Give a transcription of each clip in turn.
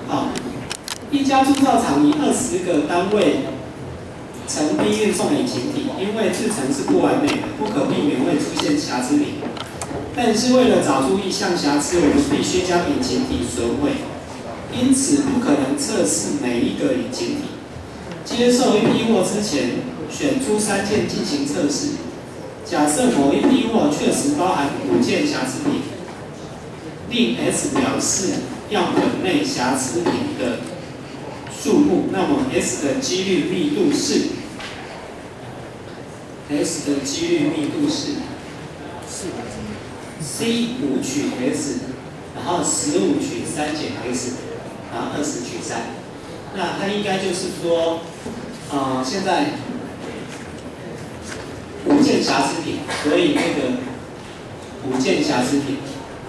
一家铸造厂以20个单位成批运送引擎体，因为制成是不完美的，不可避免会出现瑕疵品。但是为了找出一项瑕疵，我们必须将引擎体损毁，因此不可能测试每一个引擎体。接受一批货之前，选出3件进行测试。假设某一批货确实包含5件瑕疵品，令 S 表示样本内瑕疵品的数目，那么 S 的几率密度是 C 5取 S， 然后15取3减 S， 然后20取3。那它应该就是说，现在5件瑕疵品，所以那个5件瑕疵品，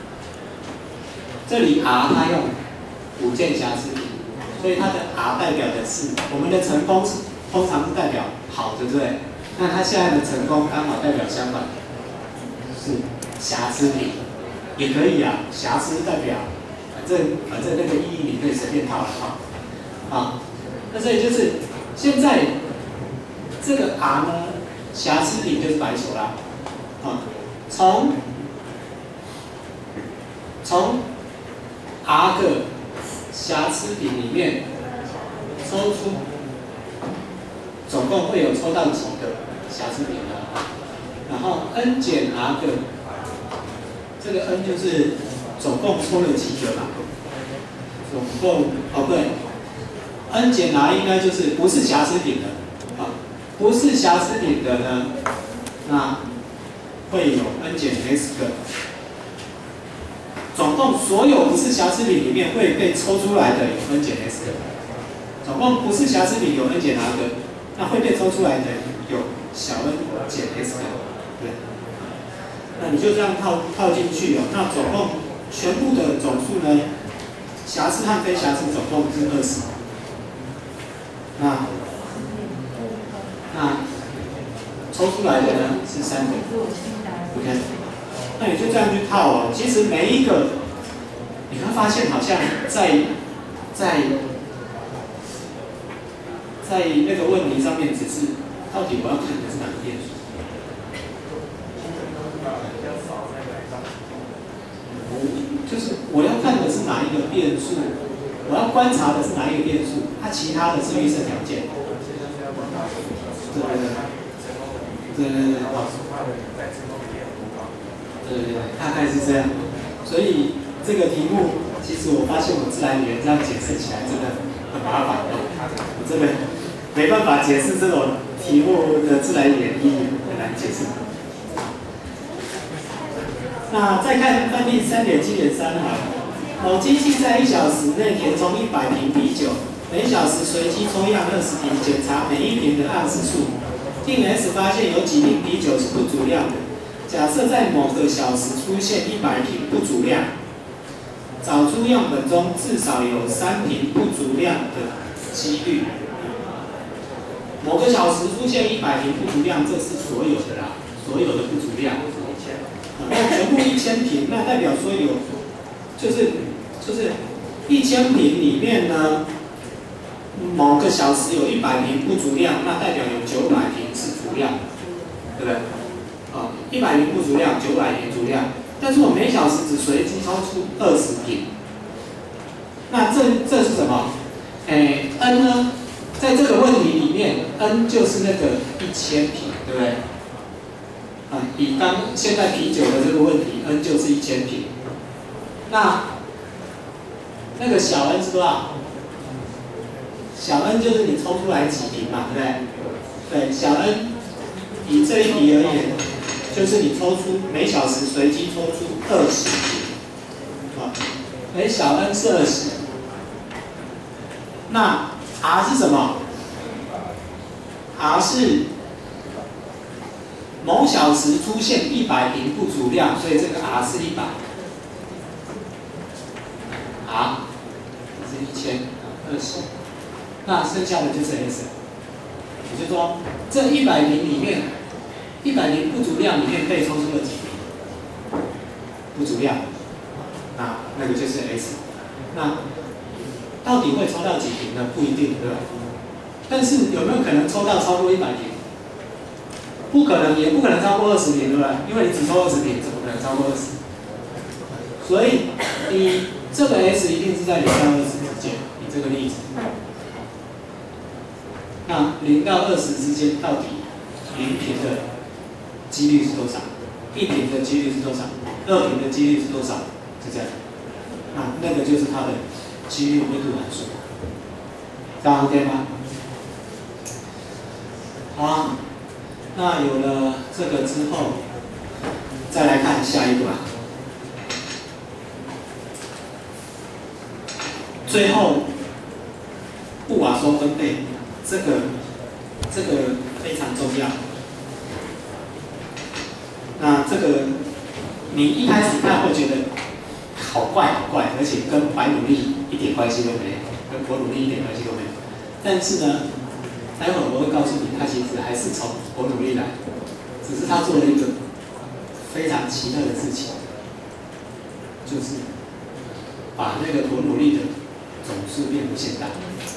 这里 R 它用5件瑕疵品，所以它的 R 代表的是我们的成功通常是代表好，对不对？那它现在的成功刚好代表相反，是瑕疵品，也可以啊。瑕疵代表，反正那个意义你可以随便套了哈。那所以就是现在这个 R 呢，瑕疵品就是白球啦。从 R 个瑕疵品里面抽出，总共会有抽到几个瑕疵品呢？然后 N 减 R 个，这个 N 就是总共抽了几个嘛？总共不对 ，N 减 R 应该就是不是瑕疵品的不是瑕疵品的呢，那会有 N 减 S 个。总共所有不是瑕疵品里面会被抽出来的有 N 减 S 个，总共不是瑕疵品有 N 减 R 个，那会被抽出来的有小 n 减 S 个，对。那你就这样套进去那总共全部的总数呢，瑕疵和非瑕疵总共是20。那抽出来的呢是3个 ，OK。那你就这样去套其实每一个，你会发现好像在那个问题上面，只是到底我要看的是哪个变数？就是我要看的是哪一个变数，我要观察的是哪一个变数，它其他的是预设条件。对，大概是这样。所以这个题目，其实我发现我自然语言这样解释起来真的很麻烦我真的没办法解释这种题目的自然语言意义，很难解释。那再看范例 3.7.3 某机器在1小时内填充100瓶啤酒，每小时随机抽样20瓶，检查每一瓶的盎司数。令 S 发现有几瓶啤酒是不足量的。假设在某个小时出现100瓶不足量，找出样本中至少有3瓶不足量的几率。某个小时出现100瓶不足量，这是所有的啦，所有的不足量。那全部1000瓶，那代表说有，就是1000瓶里面呢，某个小时有100瓶不足量，那代表有900瓶是足量，对不对？100瓶不足量，900瓶足量，但是我每小时只随机抽出20瓶，那这是什么？N 呢，在这个问题里面 ，N 就是那个1000瓶，对不对？以现在啤酒的这个问题 ，N 就是1000瓶。那个小 n 是多少？小 n 就是你抽出来几瓶嘛，对不对？对，小 n 以这一笔而言，就是你抽出每小时随机抽出20瓶，小 n 是20，那 R 是什么 ？R 是某小时出现100瓶不足量，所以这个 R 是100。R 是1000，20，那剩下的就是 S。也就是说，这100瓶里面，100瓶不足量里面被抽出了几瓶不足量？那个就是 S。那到底会抽到几瓶呢？不一定，对吧？但是有没有可能抽到超过100瓶？不可能，也不可能超过20瓶，对吧？因为你只抽20瓶，怎么可能超过20？所以你这个 S 一定是在0到20之间。以这个例子，那0到20之间到底0瓶的几率是多少？1瓶的几率是多少？2瓶的几率是多少？就这样。那个就是它的几率密度函数。这样 OK 吗？好，那有了这个之后，再来看下一个吧。最后，布瓦松分配，这个非常重要。那这个你一开始看会觉得好怪，而且跟白努力一点关系都没有，跟伯努利一点关系都没有。但是呢，待会儿我会告诉你，他其实还是从伯努利来，只是他做了一个非常奇特的事情，就是把那个伯努利的总数变无限大。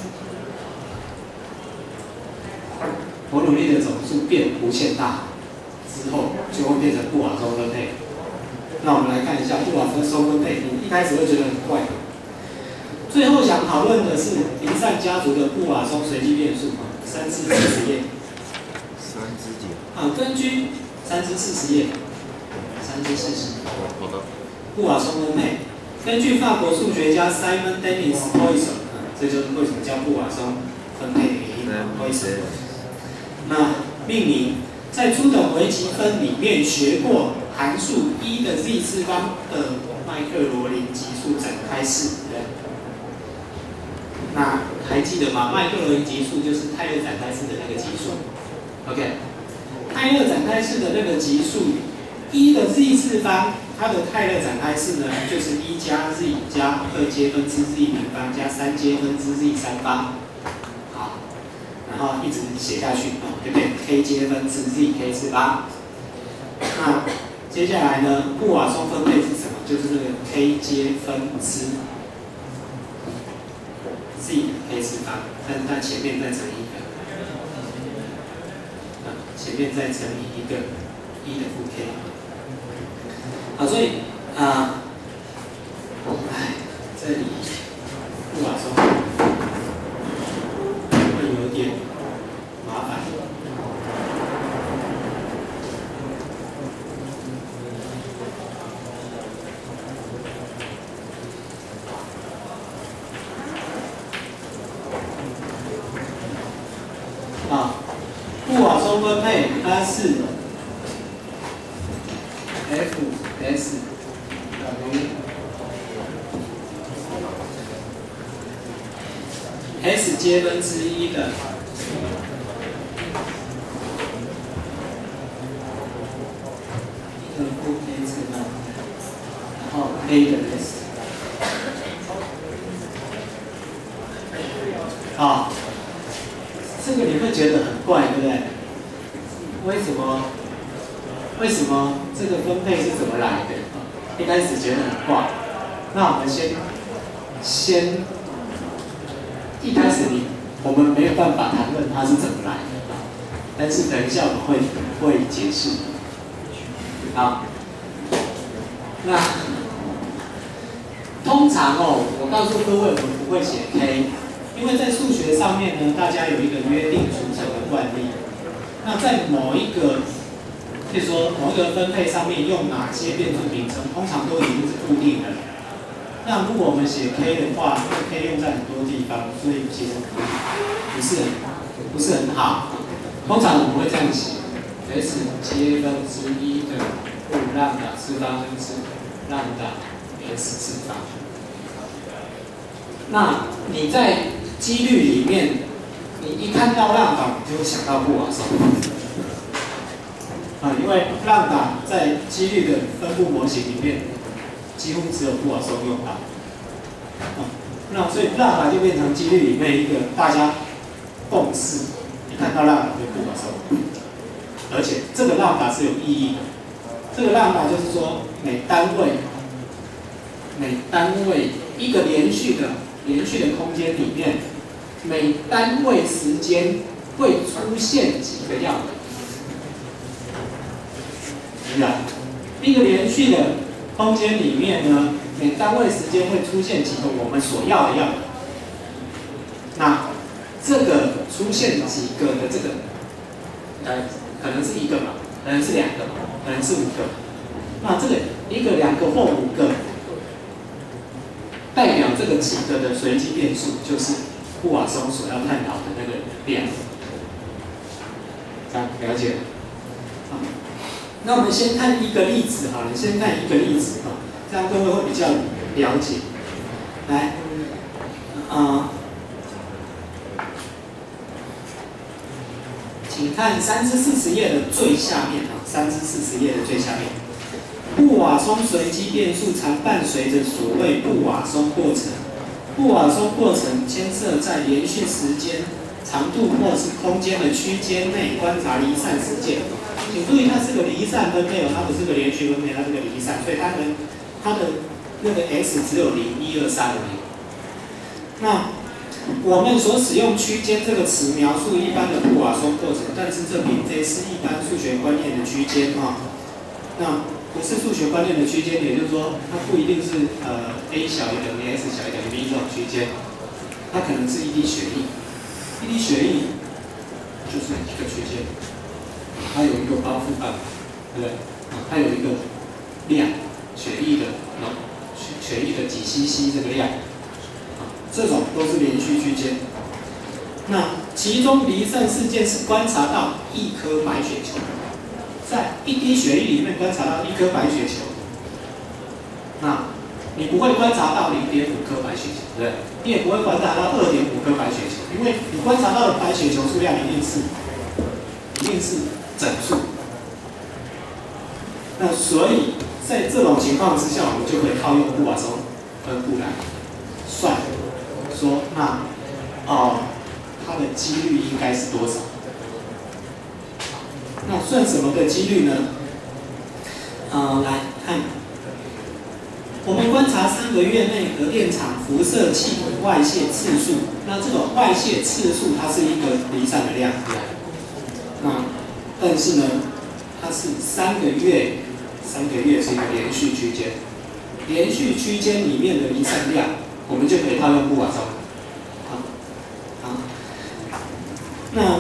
伯努利的总数变无限大之后，就会变成布瓦松分配。那我们来看一下布瓦松分配，你一开始会觉得很怪。最后想讨论的是林善家族的布瓦松随机变数，3至40页。 3至几？ 根据3至40页，3至40。 好的。 布瓦松分配，根据法国数学家 Simon Denis Poisson， 这就是为什么叫布瓦松分配的原因。Poisson。那命名，在初等微积分里面学过函数1的 z 次方的麦克罗林级数展开式。那还记得吗？麦克罗林级数就是泰勒展开式的那个级数。OK， 泰勒展开式的那个级数1的 z 次方，它的泰勒展开式呢，就是1加 z 加2阶分之 z 平方加3阶分之 z 三方。好，然后一直写下去，就变 k 阶分之 z k 次方。那接下来呢，布瓦松分配是什么？就是那个 k 阶分之 z k 次方，但是它前面再乘一个，前面再乘以一个1的负 k。好，所以这里布瓦松会有点麻烦。布瓦松分配它是 F(S) 等于 S 阶分之1的负 k 次方，然后 A 的 S。这个你会觉得很怪，对不对？为什么这个分配是怎么来的？一开始觉得很怪。那我们先一开始我们没有办法谈论它是怎么来的，但是等一下我们会解释。好，那通常我告诉各位，我们不会写 k。因为在数学上面呢，大家有一个约定俗成的惯例。那在某一个，譬如说某一个分配上面用哪些变数名称，通常都已经是固定的。那如果我们写 k 的话，因为 k 用在很多地方，所以其实不是很好。通常我们会这样写 ：S 阶分之1的负浪打次方分之浪打 S 次方。那你在几率里面，你一看到浪打，你就会想到布瓦松。因为浪打在几率的分布模型里面，几乎只有布瓦松用到。那所以浪打就变成几率里面一个大家共识，一看到浪打就布瓦松。而且这个浪打是有意义的。这个浪打就是说每单位一个连续的连续的空间里面，每单位时间会出现几个样本？是吧？一个连续的空间里面呢，每单位时间会出现几个我们所要的样本。那这个出现几个的这个，可能是一个嘛，可能是两个嘛，可能是五个。那这个一个、两个或五个，代表这个几个的随机变数，就是布瓦松所要探讨的那个量。这样了解？好，那我们先看一个例子好了，先看一个例子啊，这样各位会比较了解。来，请看3至40页的最下面啊，3至40页的最下面，布瓦松随机变数常伴随着所谓布瓦松过程。布瓦松过程牵涉在连续时间、长度或是空间的区间内观察离散事件。请注意，它是个离散分配哦，它不是个连续分配，它是个离散，所以它的那个 x 只有0、1、2、3而已。那我们所使用区间这个词描述一般的布瓦松过程，但是这并非是一般数学观念的区间啊。那不是数学观念的区间，也就是说，它不一定是a 小于等于 s 小于等于 b 这种区间，它可能是一滴血液，一滴血液就是一个区间，它有一个包覆范围，对不对？它有一个量，血液的几 cc 这个量。这种都是连续区间。那其中离散事件是观察到一颗白血球，在一滴血液里面观察到一颗白血球。那你不会观察到0.5颗白血球，对不对？你也不会观察到2.5颗白血球，因为你观察到的白血球数量一定是整数。那所以在这种情况之下，我们就可以套用布瓦松分布来算。说那它的几率应该是多少？那算什么的几率呢？来看，我们观察3个月内核电厂辐射气体外泄次数，那这个外泄次数它是一个离散的量，那但是呢，它是3个月是一个连续区间，连续区间里面的离散量。我们就可以套用布瓦松。那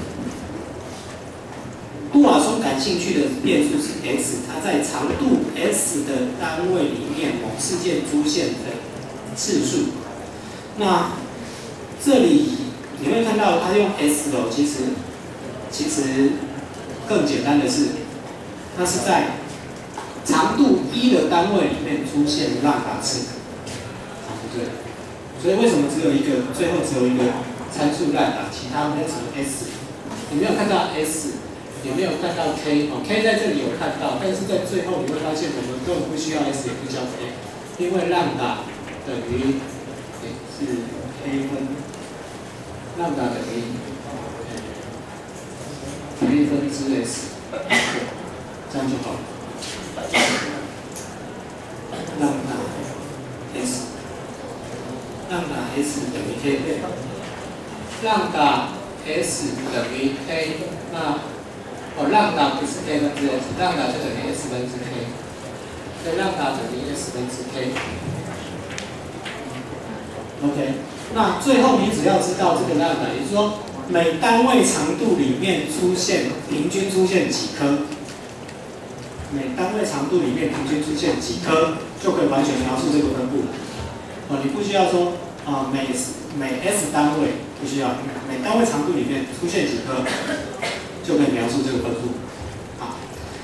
布瓦松感兴趣的变数是 x， 它在长度 s 的单位里面某事件出现的次数。那这里你会看到它用 s 哦，其实更简单的是，它是在长度1的单位里面出现浪达次。对，所以为什么最后只有一个参数烂达，其他没有什么 s？ 你没有看到 s， 也没有看到 k， k 在这里有看到，但是在最后你会发现我们根本不需要 s， 也不需要 k， 因为浪达等于是 k 分，浪达等于k 分之 s， 这样就好了。浪达 s。浪达 s 等于 k 倍，浪达 s 等于 k， 那浪达不是 k 分之 s， 浪达就等于 s 分之 k， 所以浪达等于 s 分之 k。OK， 那最后你只要知道这个浪达，也就是说每单位长度里面平均出现几颗，每单位长度里面平均出现几颗，就可以完全描述这个分布了。你不需要说每 s 单位不需要，每单位长度里面出现几颗，就可以描述这个分布。好，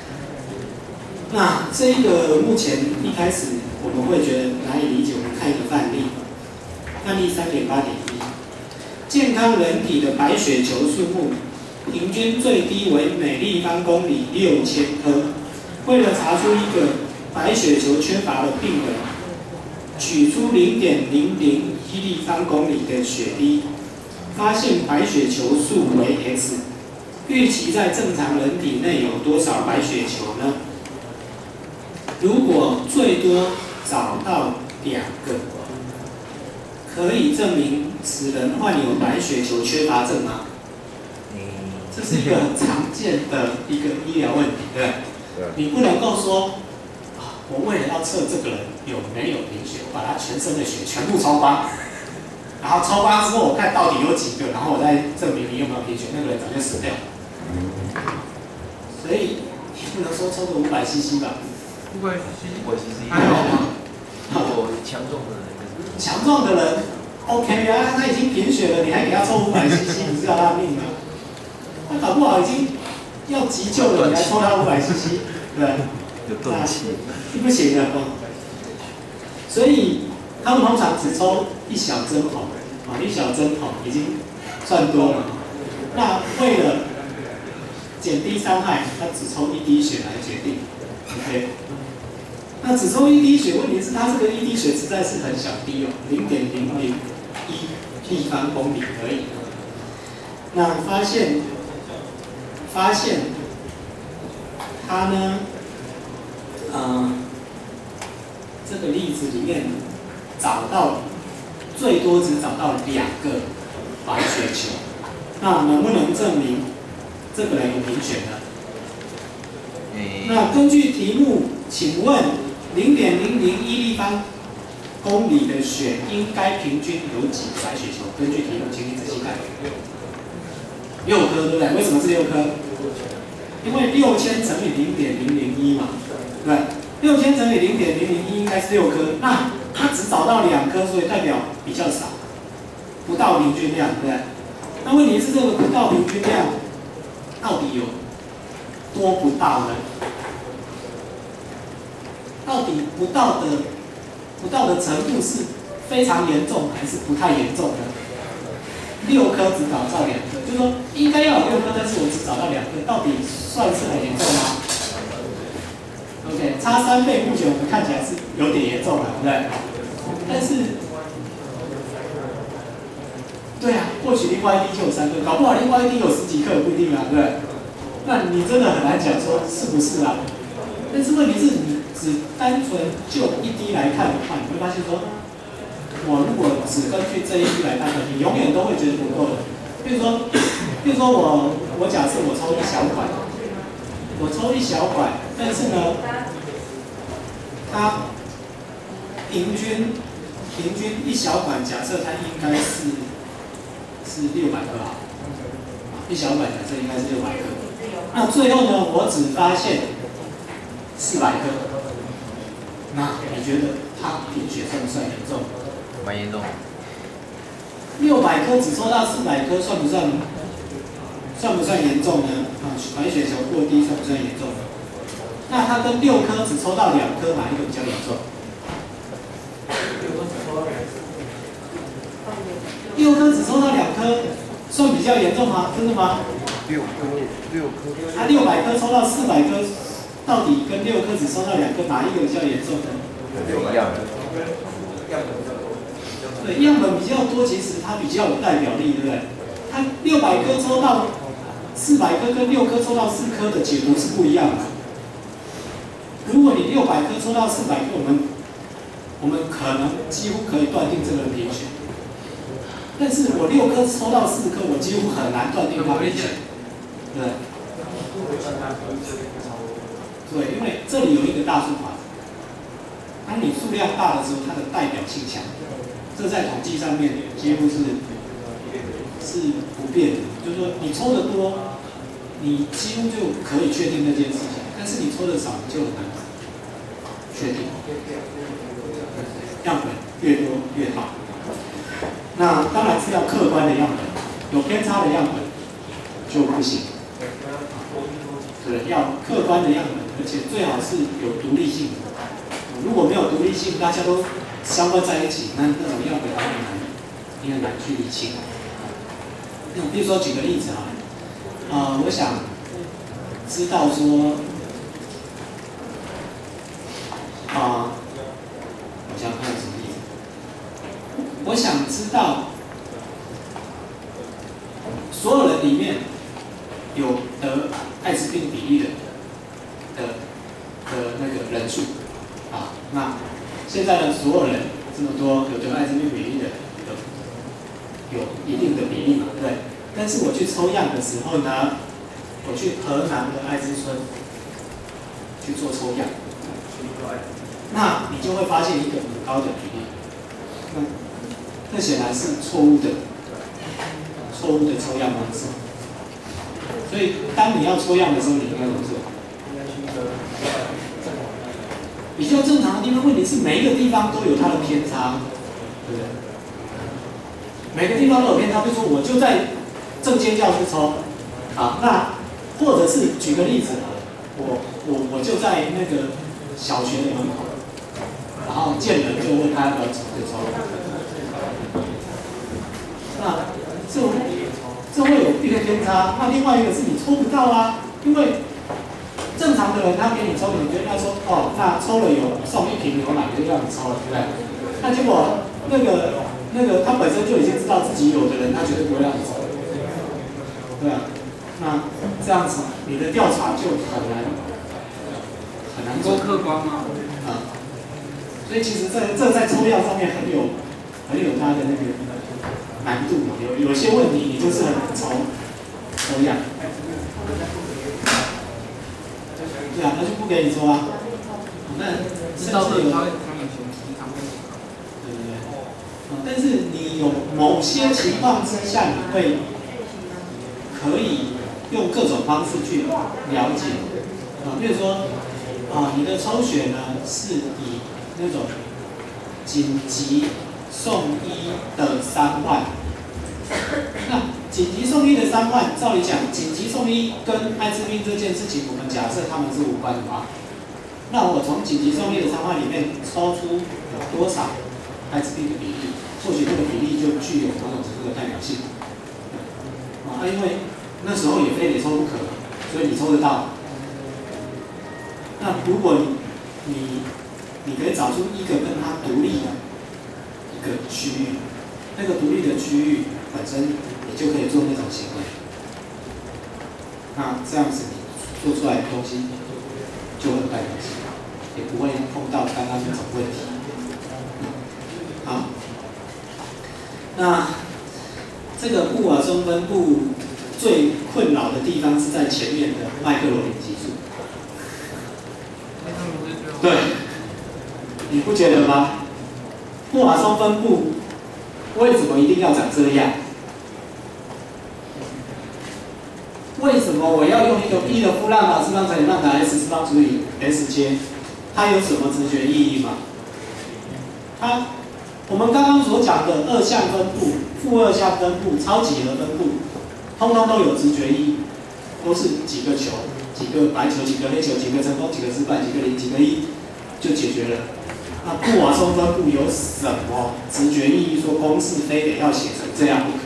那这个目前一开始我们会觉得难以理解，我们看一个范例，范例 3.8.1， 健康人体的白血球数目平均最低为每立方公里6000颗。为了查出一个白血球缺乏的病人，取出0.001立方公里的血滴，发现白血球数为 x， 预期在正常人体内有多少白血球呢？如果最多找到2个可以证明此人患有白血球缺乏症吗？这是一个很常见的一个医疗问题，对不对？你不能够说，我为了要测这个人有没有贫血，我把他全身的血全部抽光，然后抽光之后我看到底有几个，然后我再证明你有没有贫血，那个人早就死掉了。所以你不能说抽个500cc 吧 500cc 还好吗？ 我强壮的人， 强壮的人 OK 啊，他已经贫血了，你还给他抽500cc，你知道他的命吗？他搞不好已经要急救了，你还抽他500cc， 对， 有断气， 不行的。所以他们通常只抽1小针筒，1小针筒已经算多了。那为了减低伤害，他只抽1滴血来决定 ，OK。那只抽1滴血，问题是它这个1滴血实在是很小滴哦，0.001立方公里而已。那发现他呢，这个例子里面找到最多只找到2个白血球，那能不能证明这个人有贫血呢？那根据题目，请问0.001立方公里的血应该平均有几个白血球？根据题目，请你仔细看，6颗，对不对？为什么是6颗？因为6000乘以0.001嘛，对，6000乘以0.001应该是6颗，那它只找到2颗，所以代表比较少，不到平均量，对不对？那问题是这个不到平均量到底有多不到呢？到底不到的程度是非常严重还是不太严重呢？6颗只找到2颗，就是说应该要有6颗，但是我只找到2颗，到底算是很严重吗 ？OK， 差3倍，目前我们看起来是有点严重了，对不对？但是，对啊，或许另外一滴就有3颗，搞不好另外一滴有10几颗也不一定啊，对不对？那你真的很难讲说是不是啊？但是问题是你只单纯就1滴来看的话，你会发现说。我如果只根据这1滴来判断，你永远都会觉得不够的。比如说我假设我抽1小管，但是呢，它平均1小管，假设它应该是600克好，1小管假设应该是600克。那最后呢，我只发现400克，那你觉得它贫血算不算严重？ 蛮严重的。 600颗只抽到400颗，算不算严重呢？白血球过低算不算严重？那它跟6颗只抽到2颗，哪一个比较严重？6颗只抽到2颗，算比较严重吗？真的吗 6颗。 它600颗抽到400颗，到底跟6颗只抽到2颗，哪一个比较严重呢？ 一样的。 对，样本比较多，其实它比较有代表力，对不对？它600颗抽到400颗跟6颗抽到4颗的解读是不一样的。如果你600颗抽到400颗，我们可能几乎可以断定这个人贫血。但是我6颗抽到4颗，我几乎很难断定他贫血。对。对，因为这里有一个大数法则，当你数量大的时候，它的代表性强。这在统计上面几乎是不变的，就是说你抽的多，你几乎就可以确定那件事情，但是你抽的少，你就很难确定。样本越多越好。那当然是要客观的样本，有偏差的样本就不行。对，要客观的样本，而且最好是有独立性的。如果没有独立性，大家都相关在一起，那种样本你很难去理清。比如说举个例子啊，我想知道说，我想看什么例子？我想知道所有人里面有得艾滋病比例的那个人数啊，那现在呢，所有人这么多有得艾滋病比例的，有有一定的比例嘛，对不对？但是我去抽样的时候呢，我去河南的爱知村去做抽样，那你就会发现一个很高的比例，那显然是错误的抽样方式。所以当你要抽样的时候，你应该怎么做？比较正常的地方，问题是每一个地方都有它的偏差，对不对？每个地方都有偏差，比如说我就在正尖叫去抽，好，那或者是举个例子，我就在那个小学的门口，然后见人就问他要不要抽就抽，那这会有一个偏差。那另外一个是你抽不到啊，因为正常的人他给你抽，你觉得他说哦，那抽了有送1瓶牛奶，就让你抽了，对不对？那结果那个他本身就已经知道自己有的人，他绝对不会让你抽，对啊。那这样子你的调查就很难够客观吗？ 所以其实这在抽样上面很有它的那个难度，有些问题你就是很难抽样。对啊，那就不给你抽啊。那知道的他有对对对。但是你有某些情况之下，你会可以用各种方式去了解比如说你的抽血呢是以那种紧急送医的3万，那紧急送医的3万，照理讲，紧急送医跟艾滋病这件事情，我们假设他们是无关的嘛。那我从紧急送医的3万里面抽出有多少艾滋病的比例，或许这个比例就具有某种程度的代表性。因为那时候也非得抽不可，所以你抽得到。那如果你可以找出一个跟它独立的一个区域，那个独立的区域本身你就可以做那种行为，那这样子你做出来的东西就很代表性，也不会碰到刚刚那种问题。好，那这个布瓦松分布最困扰的地方是在前面的麦克罗林激素。对，你不觉得吗？布瓦松分布为什么一定要长这样？为什么我要用一个 P 的负浪打次方乘以浪打 S 次方除以 S 阶？它有什么直觉意义吗？我们刚刚所讲的2项分布、负2项分布、超几何分布，通通都有直觉意义，都是几个球、几个白球、几个黑球、几个成功、几个失败、几个0、几个1就解决了。那布瓦松分布有什么直觉意义？说公式非得要写成这样不可？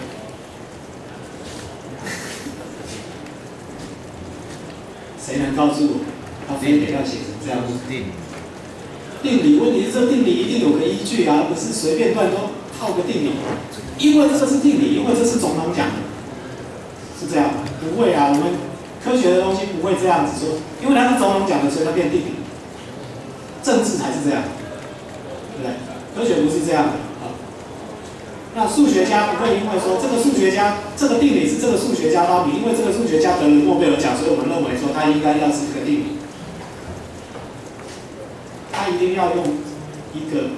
谁能告诉我，它非得要写成这样不可？定理，问题是这定理一定有个依据啊，不是随便乱都套个定理。因为这个是定理，因为这是总统讲的，是这样吗？不会啊，我们科学的东西不会这样子说，因为它是总统讲的，所以它变定理。政治才是这样，对不对？科学不是这样的啊。那数学家不会因为说这个数学家这个定理是这个数学家发明，因为这个数学家得了诺贝尔奖，所以我们认为说他应该要是这个定理。他一定要用一个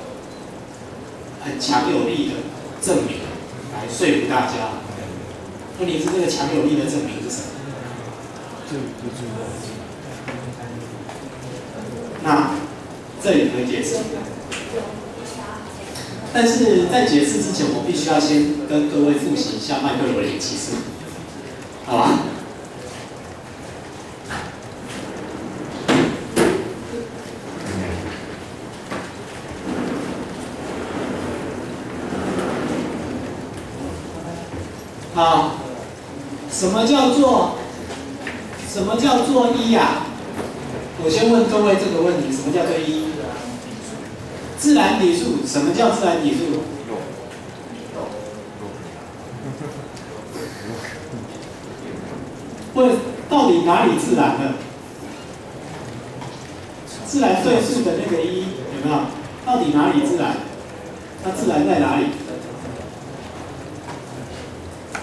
很强有力的证明来说服大家。问题是这个强有力的证明是什么？那这里可以解释，但是在解释之前，我必须要先跟各位复习一下麦克罗林激素，好吧？好，什么叫做一呀？我先问各位这个问题：什么叫做一？自然体数，什么叫自然体数？问到底哪里自然了？自然对数的那个一有没有？到底哪里自然？它自然在哪里？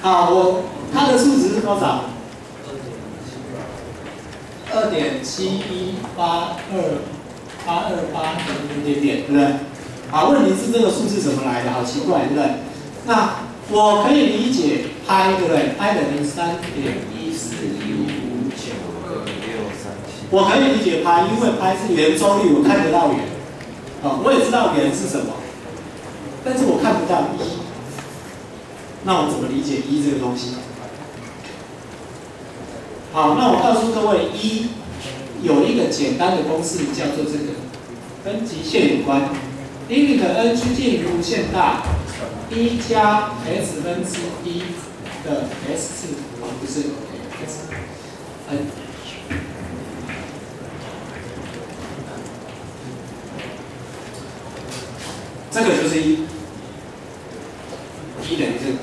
好，它的数值是多少？2.7182828点，对不对？好，问题是这个数字怎么来的？好奇怪，对不对？那我可以理解拍，对不对？拍等于3.1415596，我可以理解拍，因为拍是圆周率，我看得到圆。我也知道圆是什么，但是我看不到一。那我怎么理解一这个东西？好，那我告诉各位，一有一个简单的公式，叫做这个，跟极限有关。limit n 趋近于无限大，一加 s 分之一的 s 次，不是 s n。这个就是一等于这个。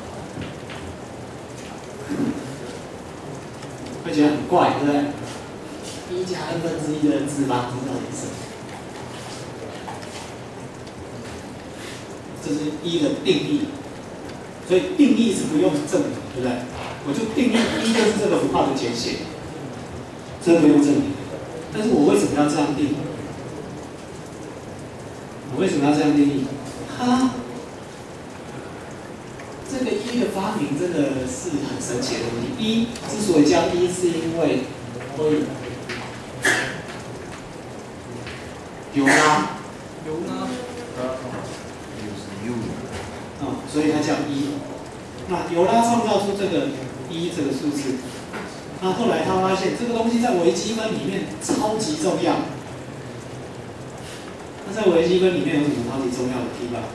会觉得很怪，对不对？一加 n 分之一的次方是到底是什么？这是一的定义，所以定义是不用证明，对不对？我就定义一就是这个符号的简写，这不用证明。但是我为什么要这样定义？我为什么要这样定义？这个一的发明真的是很神奇的东西。一之所以叫一，是因为会有拉，所以它叫一。那尤拉创造出这个一这个数字，那后来他发现这个东西在微积分里面超级重要。那在微积分里面有什么超级重要的地方？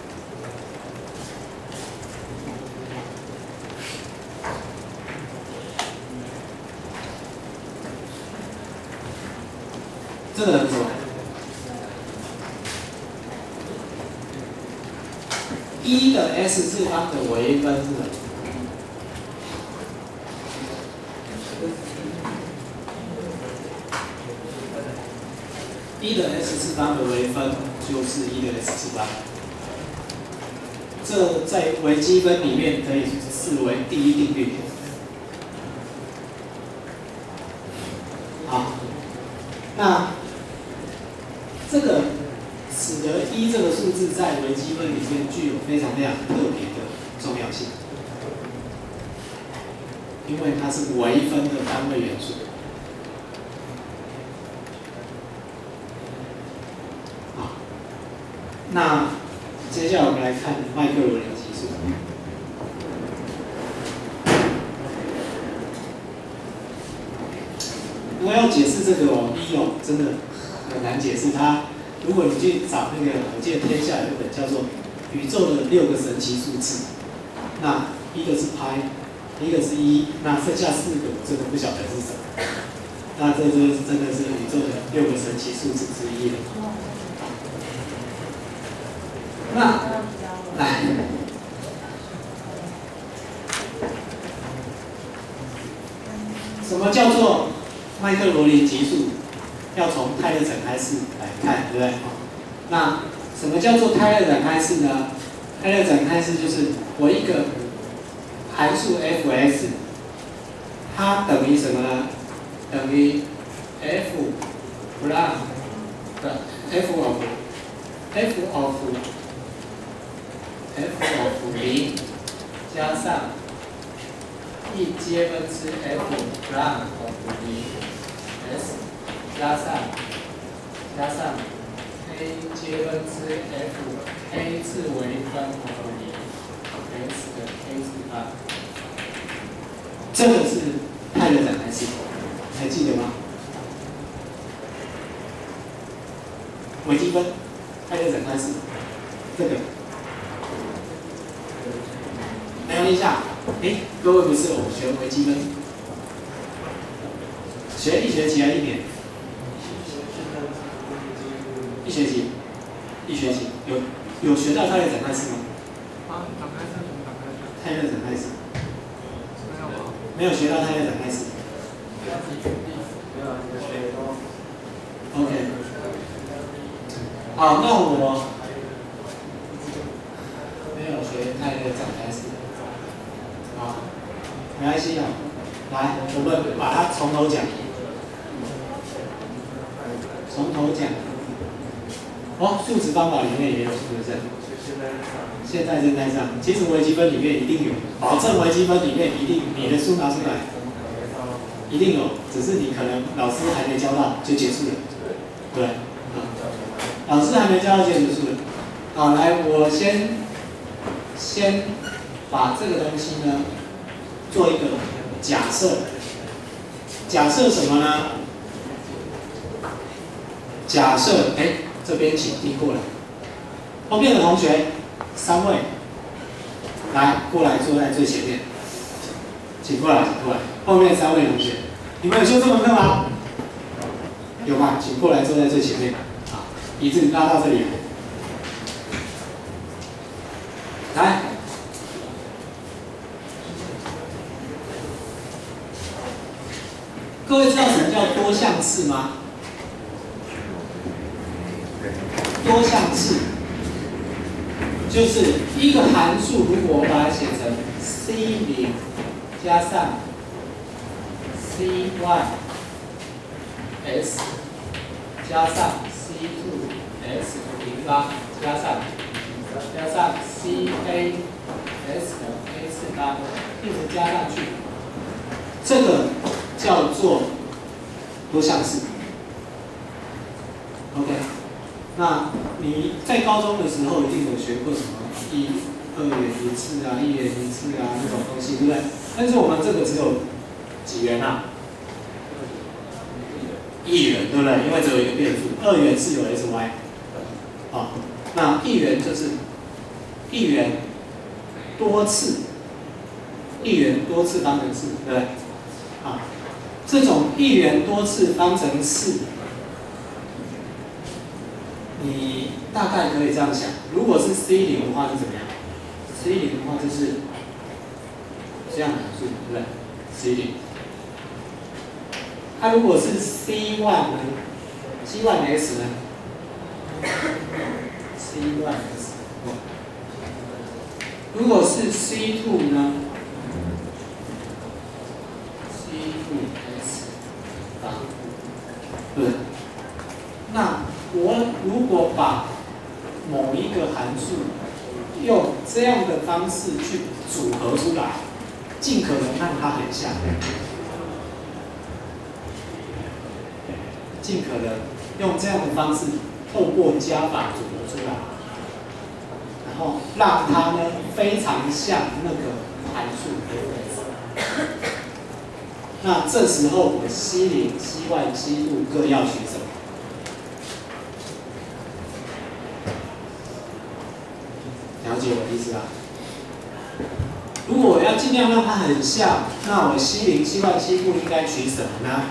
这个很什么？一的 s 次方的微分是什么？一的 s 次方的微分就是一的 s 次方。这在微积分里面可以视为第一定律。好，那这个使得一这个数字在微积分里面具有非常特别的重要性，因为它是微分的单位元素。好，那接下来我们来看麦克罗林级数。如果要解释这个一真的很难解释它。如果你去找那个，我记得天下有一本叫做《宇宙的6个神奇数字》，那一个是拍，一个是一，那剩下4个我真的不晓得是什么。那这真的是宇宙的6个神奇数字之一了。那来，什么叫做麦克罗林级数？要从泰勒展开式来看，对不对？那什么叫做泰勒展开式呢？泰勒展开式就是我一个函数 f(x)， 它等于什么呢？等于 f plus f of 0加上1接分之 f plus of 0s。加上 a 接分之 f，a 次微分和0x 的 a 次方，这个是泰勒展开式，还记得吗？微积分泰勒展开式，这个没有印象？各位不是我学微积分，学1学期还1年？一学期有学到泰勒展开式吗？ 展开式。 泰勒展开式。没有学到泰勒展开式。OK。好，那我没有学泰勒展开式。 没关系哦。来，我们把它从头讲，从头讲。哦，数值方法里面也有，是不是？现在正在上。其实微积分里面一定有，保证微积分里面一定你的书拿出来，一定有，只是你可能老师还没教到就结束了，对，老师还没教到就结束了。好，来，我先把这个东西呢做一个假设，假设什么呢？假设，这边请递过来，后面的同学3位，来过来坐在最前面，请过来，请过来，后面3位同学，你们有修这门课吗？有吗？请过来坐在最前面，好，椅子拉到这里来。各位知道什么叫多项式吗？多项式就是一个函数，如果我把它写成 c0 加上 c1s 加上 c2s 平方加上 cas a4 方，一直加上去，这个叫做多项式。OK。那你在高中的时候一定有学过什么2元一次啊、1元一次啊那种东西，对不对？但是我们这个只有几元啊？1元，对不对？因为只有一个变数。2元是有 sy， 好，那1元就是1元多次，1元多次方程式，对不对？好，这种1元多次方程式。你大概可以这样想，如果是 C0 的话是怎么样 ？C0 的话就是这样的函数，对不对 ？C0。它如果是 C1 呢 ？C1s 呢 ？C1s。如果是 C2 呢 ？C2s 啊，对。那我如果把某一个函数用这样的方式去组合出来，尽可能让它很像，尽可能用这样的方式透过加法组合出来，然后让它呢非常像那个函数 f(x)。那这时候我C0、C1、C2各要取什么？了解我的意思吧？如果我要尽量让它很像，那我C0、C1、C2应该取什么呢？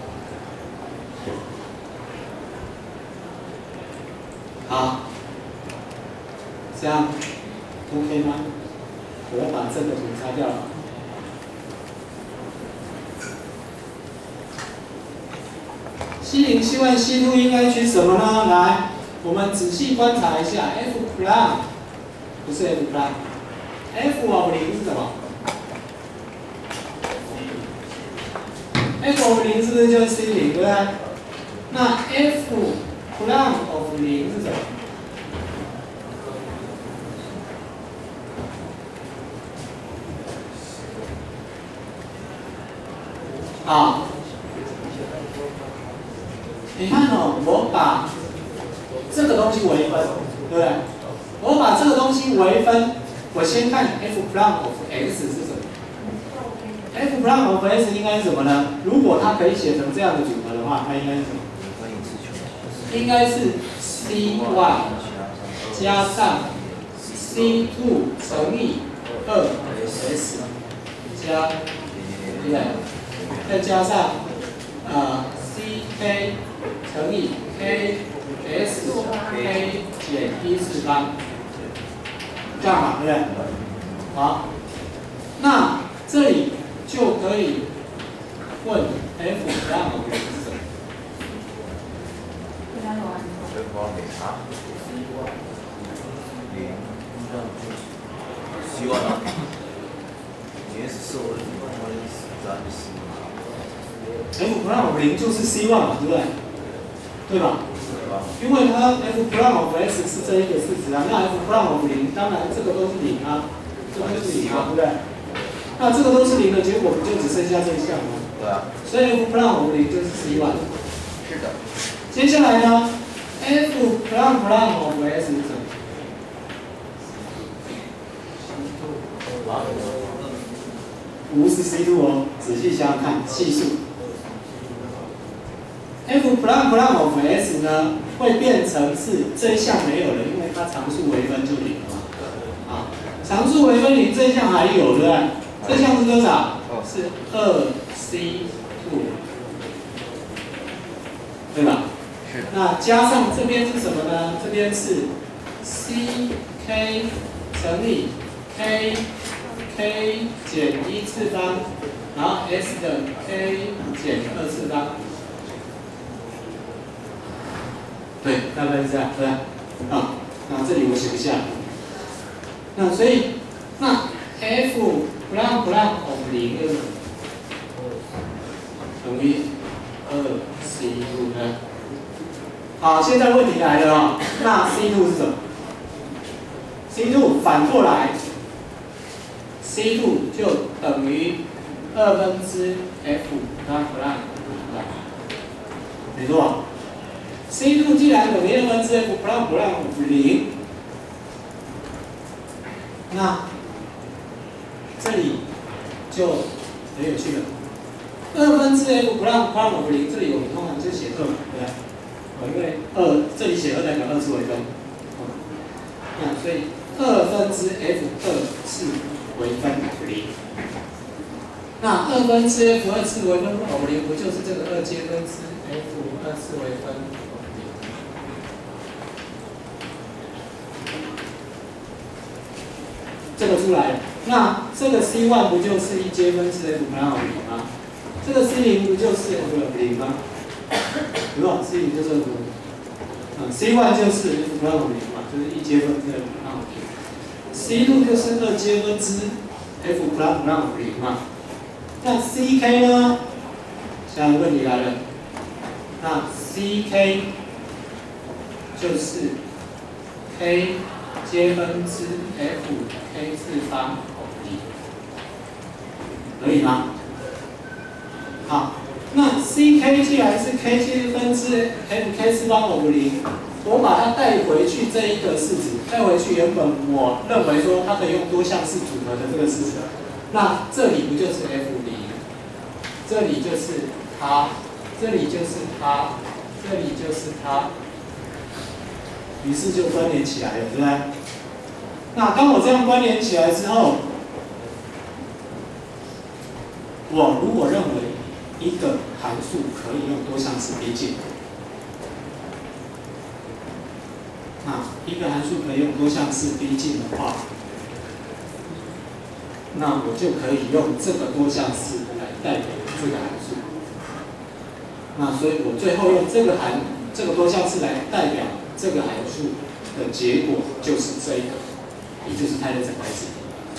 好，这样 OK 吗？我要把这个图擦掉了。C0、C1、C2应该取什么呢？来，我们仔细观察一下 f'。不是 f prime，f of 0是什么 ？f of 0是不是就是 C0， 对不对？那 f prime of 0是什么？啊，你看哦，我把这个东西微分，对不对？我把这个东西微分，我先看 f prime of x 是什么 ？f prime of x 应该是什么呢？如果它可以写成这样的组合的话，它应该是什么？应该是 c1 加上 c2 乘以2s 加，对不对？再加上ck 乘以 ks k 减1次方。这样嘛，对不对？好，那这里就可以问 f prime of 是什么？ 希望啊，你也是我的。 F prime of 0就是 C1 嘛，对不对？对吧？因为它 F prime of S 是这一个式子啊，那 F prime of 0，当然这个都是0啊，这个就是0啊，对不对？那这个都是0的结果，不就只剩下这一项吗？ 对啊。 所以 F prime of 0就是 C1。 是的。 接下来呢 ，F prime of S 是什么？5是 C2 哦，仔细想想看，系数。F prime of S 呢，会变成是这一项没有了，因为它常数微分就0了嘛。啊，常数微分0，这一项还有，对不对？这项是多少？是2C2，对吧？ 是。那加上这边是什么呢？这边是 CK 乘以 K 减1次方，然后 S 的 K 减2次方。对，大概是这样，对吧？啊，那这里我写不下。那所以，那 F prime of 0等于2C2呢？好，现在问题来了哦，那 C2 是什么 ？C2 反过来 ，C2 就等于2/F prime，没错。C2 既然等于2/F prime 0，那这里就很有趣了。2/F prime 0，这里我们通常就写2嘛，对不对？因为这里写2代表2次微分，那所以2/F2次微分0。那2/F2次微分0不就是这个2接分之 F2次微分？这个出来了，那这个 C1 不就是1接分之 F prime 0吗？这个 C0 不就是 F0 吗？对吧 ？C0 就是 F0，C1 就是 F prime 0嘛，就是1接分之 F prime 0。C2 就是2接分之 F prime 0嘛。那 CK 呢？现在问题来了，那 CK 就是 K 接分之 F K 次方可以吗？好，那 CK 既然是 K 接分之 F K 次方0，我把它带回去这一个式子，带回去原本我认为说它可以用多项式组合的这个式子，那这里不就是 F0，这里就是它，这里就是它，这里就是它，于是就关联起来了，对不对？那当我这样关联起来之后，我如果认为一个函数可以用多项式逼近，那一个函数可以用多项式逼近的话，那我就可以用这个多项式来代表这个函数。那所以我最后用这个多项式来代表这个函数的结果就是这一个，也就是泰勒整开式。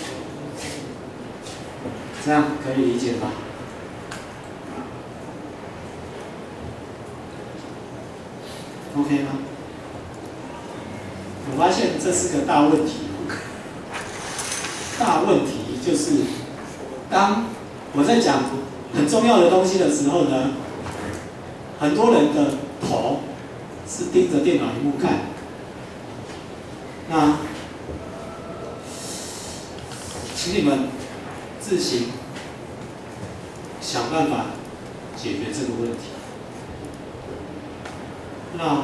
这样可以理解吧？OK 吗？我发现这是个大问题。大问题就是，当我在讲很重要的东西的时候呢，很多人的头是盯着电脑屏幕看。那，请你们自行想办法解决这个问题。那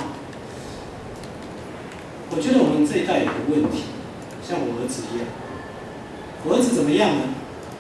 我觉得我们这一代有个问题，像我儿子一样。我儿子怎么样呢？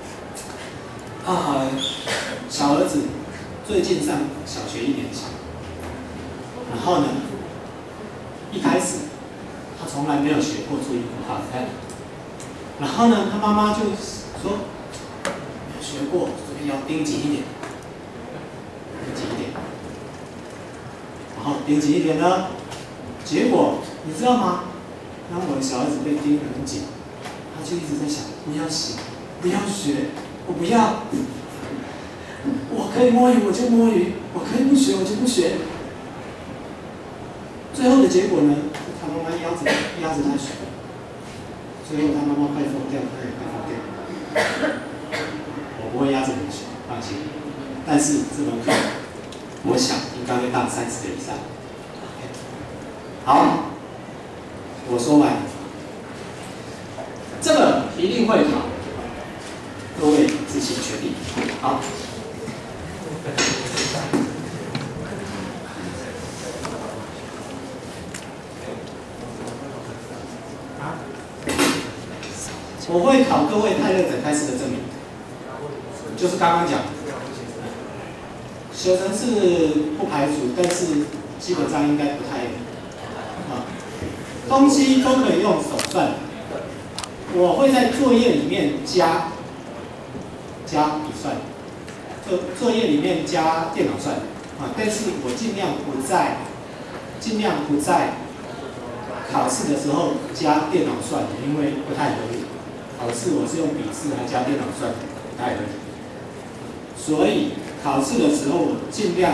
小儿子最近上小学1年级，然后呢，一开始他从来没有学过注音符号，然后呢，他妈妈就说没有学过，所以要盯紧一点，盯紧一点，然后盯紧一点呢，结果你知道吗？当我的小儿子被盯得很紧，他就一直在想，不要写，不要学，我不要。 可以摸鱼我就摸鱼，我可以不学我就不学。最后的结果呢，他妈妈压着他学，最后他妈妈快疯掉，他也快疯掉。我不会压着你学，放心。但是这门课，我想应该会当30个以上。好，我说完，这个一定会考，各位自行决定。好。我会考各位太热者开始的证明，就是刚刚讲的，写程式不排除，但是基本上应该不太东西都可以用手算。我会在作业里面加笔算，作业里面加电脑算但是我尽量不在考试的时候加电脑算，因为不太合理。考试我是用笔试还加电脑算，不太合理。所以考试的时候我尽量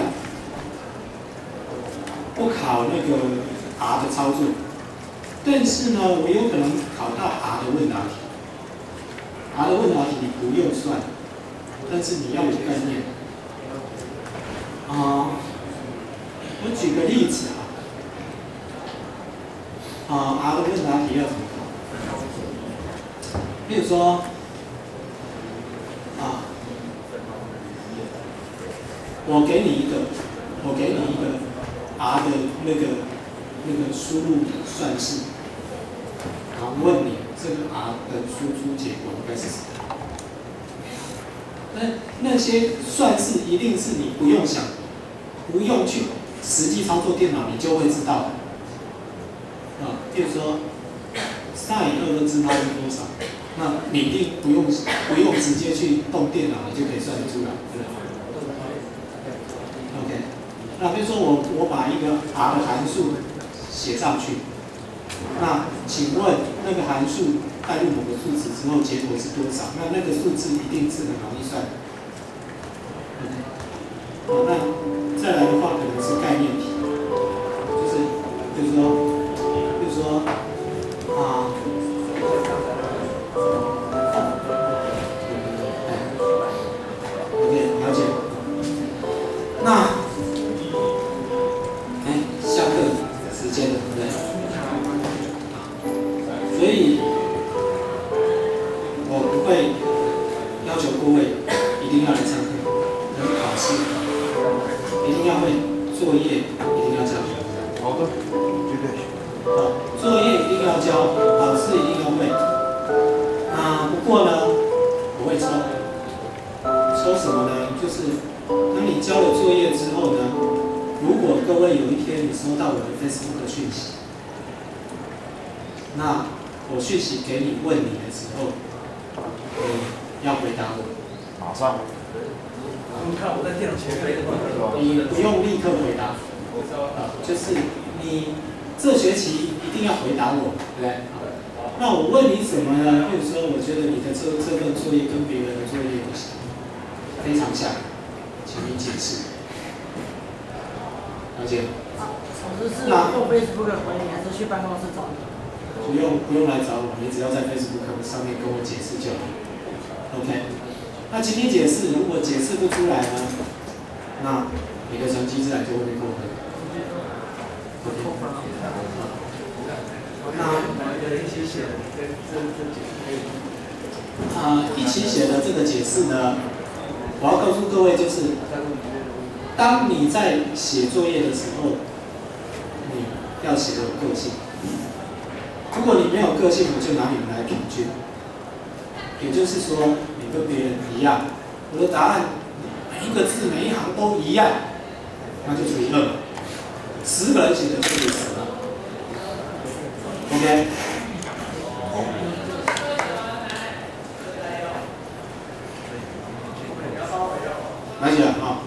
不考那个 R 的操作，但是呢，我有可能考到 R 的问答题。R 的问答题你不用算，但是你要有概念。我举个例子R 的问答题要怎么考？比如说我给你一个 R 的那个输入算式，然后问你这个 R 的输出结果应该是什么？那些算式一定是你不用想，不用去实际操作电脑，你就会知道的。比如说 sin2的支抛是多少？那你一定不用直接去动电脑，你就可以算得出来。OK， 那比如说我把一个 R 的函数写上去，那请问那个函数带入某个数值之后，结果是多少？那个数字一定是很容易算。OK， 那再来的话可能是概念题，比如说了解。那，下课时间了，对不对？所以，我不会要求各位一定要来上课，考试一定要会，作业一定要交。 好的，绝对。 作业一定要交，考试一定要会。不过呢，我会抽什么呢？就是当你交了作业之后呢，如果各位有一天你收到我的 Facebook 讯息，那我讯息给你问你的时候，你要回答我。 马上。 你看我在电脑前面。 你不用立刻回答，就是你这学期一定要回答我，对不对？那我问你什么呢？比如说，我觉得你的这份作业跟别人的作业非常像，请你解释。了解？ 老师是用 Facebook 回你，还是去办公室找你？ 不用来找我，你只要在 Facebook 上面跟我解释就好。OK。那请你解释，如果解释不出来呢，那你的成绩自然就会被扣分。一起写的这个解释呢，我要告诉各位，就是当你在写作业的时候，你要写的有个性。如果你没有个性，我就拿你们来平均。也就是说，你跟别人一样，我的答案每一个字每一行都一样，那就除以2。10个人写的就除以10了。OK。了解了啊。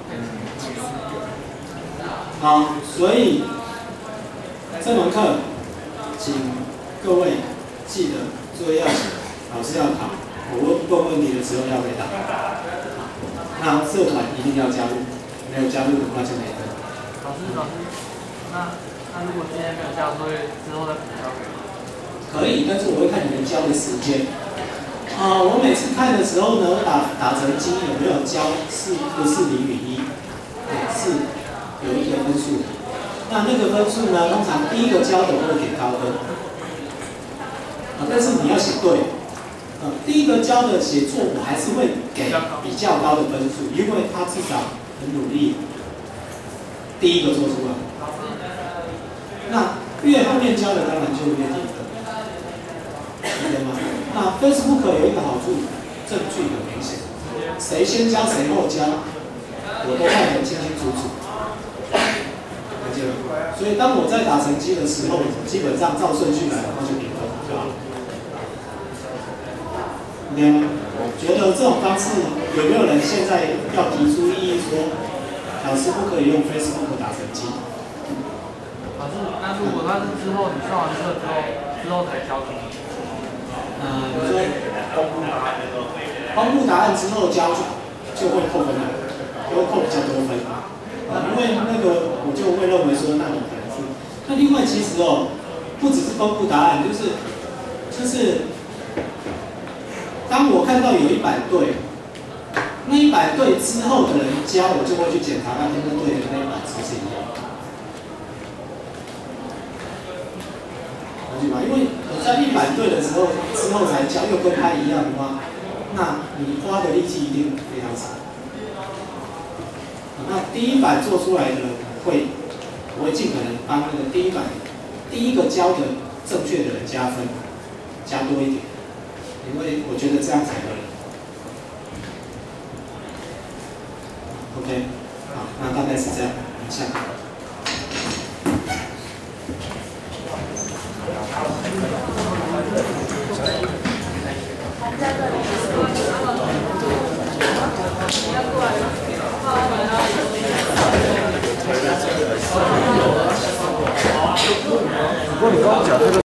好，所以这门课，请各位记得作业要写，老师要考，我问问题的时候要回答。 那社团一定要加入，没有加入的话就没分。 老师，那如果今天没有加入，会之后再补交给吗？ 可以，但是我会看你们交的时间。我每次看的时候呢，打成绩有没有交是不是0:1，是有一个分数的。那个分数呢，通常第一个交的会给高分，但是你要写对。第一个交的写错，我还是会给比较高的分数，因为他至少很努力，第一个做出来。那越后面交的当然就越低分，对吗？那 Facebook 有一个好处，证据很明显，谁先交谁后交，我都看得清清楚楚。了解吗？所以当我在打成绩的时候，基本上照顺序来的话就评分，对吧？OK 吗？觉得这种方式有没有人现在要提出异议说，老师不可以用 Facebook 打成绩？ 老师，那如果他是之后你上完课之后才交的？ 你说公布答案之后交就会扣分了，就会扣比较多分。因为我就会认为说，那你可能是。那另外其实不只是公布答案，就是当我看到有100对，那100对之后的人交，我就会去检查看那个对的那100是不是一样。因为我在100对的时候之后才交，又跟他一样的话，那你花的力气一定非常少。那第一版做出来的我会尽可能帮那个第一个交的正确的人加分，加多一点，因为我觉得这样才合理。OK， 好，那大概是这样，下。